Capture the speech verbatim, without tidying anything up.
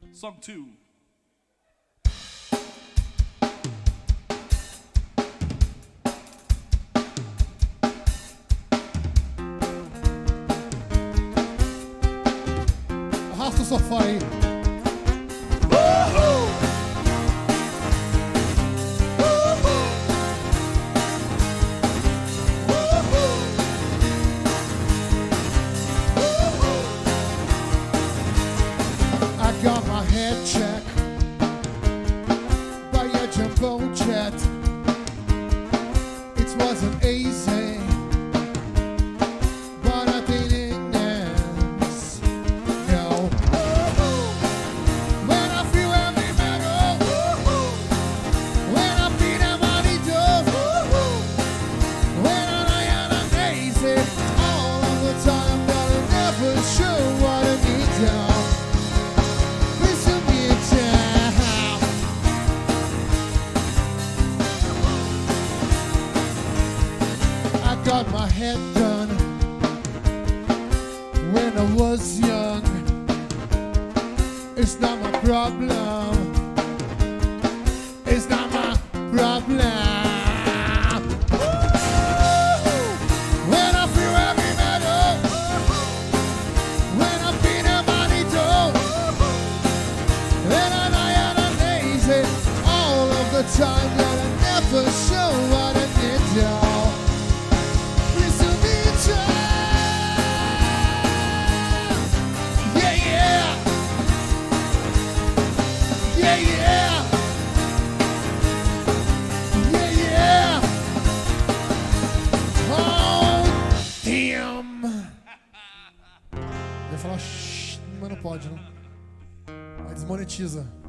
Song two. Arrasta o sofá aí. I got my head checked by a jumbo jet. It wasn't easy, but I didn't dance. No. When I feel heavy metal, when I feel that money does, when I am amazing, all of the time, but I never sure what I need to. Got my head done when I was young. It's not my problem. It's not my problem. When I feel heavy metal, when I feel that money dough, then I am amazing all of the time that I never show what I did, y'all. Eu ia falar shh, mas não pode, não. Aí desmonetiza.